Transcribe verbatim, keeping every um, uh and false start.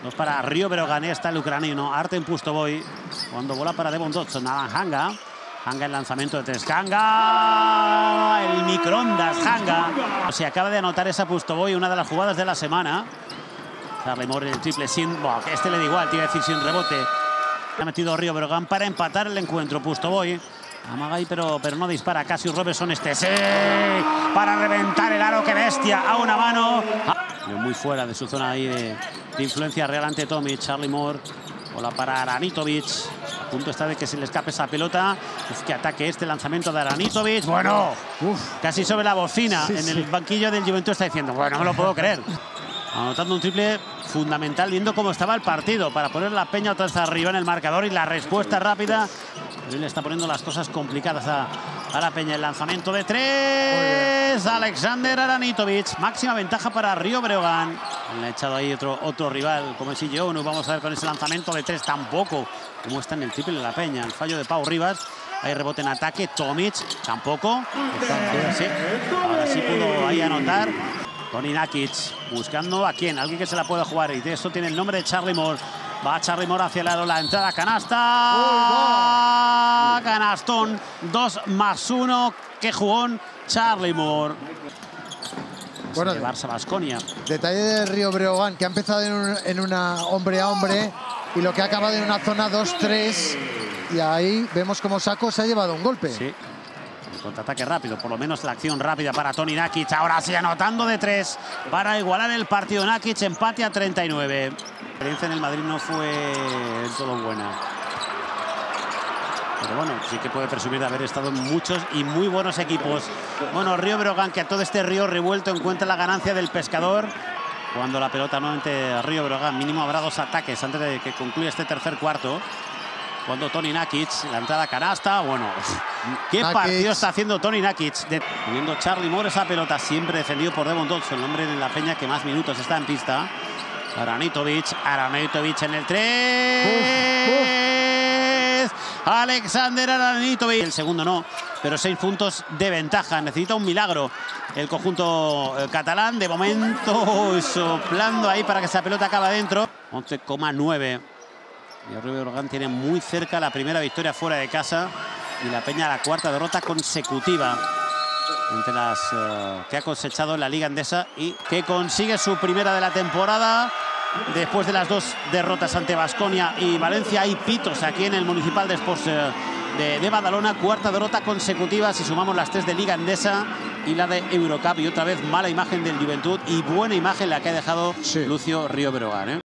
Dos para Rio Breogán, está el ucraniano Artem Pustovoy. Cuando bola para Devon Dodson, Alan Hanga. Hanga el lanzamiento de tres. Hanga, el microondas Hanga. Se acaba de anotar esa Pustovoy, una de las jugadas de la semana. Charlie Moore en el triple sin... Bueno, este le da igual, tiene que decir sin rebote. Ha metido Rio Breogán para empatar el encuentro. Pustovoy amaga ahí, pero, pero no dispara. Cassius Robertson este sí, para reventar el aro. ¡Qué bestia! A una mano. Muy fuera de su zona ahí de, de influencia real ante Tomic. Charlie Moore. Bola para Aranitovic. A punto está de que se le escape esa pelota. Uf, que ataque este lanzamiento de Aranitovic. Bueno, uf, casi sobre la bocina. Sí, en sí. El banquillo del Juventud está diciendo, bueno, no me lo puedo creer. Anotando un triple fundamental, viendo cómo estaba el partido, para poner la Peña otra vez arriba en el marcador y la respuesta rápida. Él le está poniendo las cosas complicadas a, a la Peña. El lanzamiento de tres. Alexander Aranitovic. Máxima ventaja para Rio Breogán. Le ha echado ahí otro, otro rival como es Jounu. Vamos a ver con ese lanzamiento de tres tampoco. Cómo está en el triple de la Peña. El fallo de Pau Rivas. Hay rebote en ataque. Tomic tampoco. Sí. Ahora sí pudo ahí anotar. Toni Nakic buscando a quién, alguien que se la pueda jugar, y de eso tiene el nombre de Charlie Moore. Va Charlie Moore hacia el aro, la entrada canasta. Canastón, dos más uno. Qué jugón Charlie Moore. Bueno, de Barça Baskonia. Detalle de Rio Breogán, que ha empezado en, un, en una hombre a hombre y lo que ha acabado en una zona dos tres. Y ahí vemos cómo Sacco se ha llevado un golpe. Sí. Contraataque rápido, por lo menos la acción rápida para Toni Nakic. Ahora sí, anotando de tres para igualar el partido. Nakic, empate a treinta y nueve. La experiencia en el Madrid no fue del todo buena. Pero bueno, sí que puede presumir de haber estado en muchos y muy buenos equipos. Bueno, Rio Breogán, que a todo este río revuelto encuentra la ganancia del pescador. Cuando la pelota nuevamente a Rio Breogán, mínimo habrá dos ataques antes de que concluya este tercer cuarto. Cuando Toni Nakic, la entrada canasta, bueno, qué Nakic. Partido está haciendo Toni Nakic. De, poniendo Charlie Moore esa pelota, siempre defendido por Devon Dodson, el hombre de la Peña que más minutos está en pista. Aranitovic, Aranitovic en el tres. Uf, uf. Alexander Aranitovic. El segundo no, pero seis puntos de ventaja. Necesita un milagro el conjunto catalán. De momento soplando ahí para que esa pelota acabe adentro. once coma nueve. Y Rio Breogán tiene muy cerca la primera victoria fuera de casa y la Peña la cuarta derrota consecutiva entre las uh, que ha cosechado en la Liga Endesa y que consigue su primera de la temporada después de las dos derrotas ante Baskonia y Valencia. Hay pitos aquí en el Municipal de Sports uh, de, de Badalona. Cuarta derrota consecutiva si sumamos las tres de Liga Endesa y la de Eurocup. Y otra vez mala imagen del Juventud y buena imagen la que ha dejado sí. Lucio Rio Breogán, ¿eh?